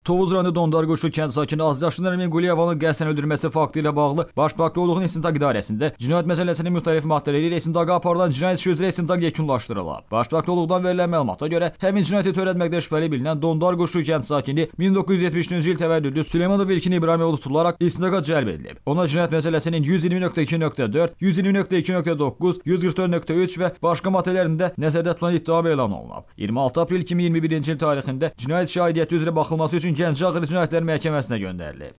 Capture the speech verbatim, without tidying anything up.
Tovuz rayonu Dondarquşlu kənd sakini azyaşlı Nərmin Quliyevanın qəsdən öldürülməsi faktı ilə bağlı Baş Prokurorluğun İstintaq İdarəsində cinayət məsələsinin müxtəlif maddələri ilə istintaqa aparılan cinayət işi üzrə istintaq yekunlaşdırılıb. Baş Prokurorluqdan verilən məlumata görə həmin cinayəti törətməkdə şübhəli bilinən Dondarquşlu kənd sakini min doqquz yüz yetmiş üçüncü il təvəllüdlü Süleymanov İlkin İbrahimoğlu tutularaq istintaqa cəlb edilib. Ona cinayət məsələsinin yüz iyirmi nöqtə iki nöqtə dörd, yüz iyirmi nöqtə iki nöqtə doqquz, yüz qırx dörd nöqtə üç və başqa maddələrində nəzərdə tutulan ittiham elan olunub. iyirmi altı aprel iki min iyirmi birinci il tarixində cinayət şahidi üzrə baxılması üçün Gəncə Ağır Cinayətlər Məhkəməsinə göndərilib.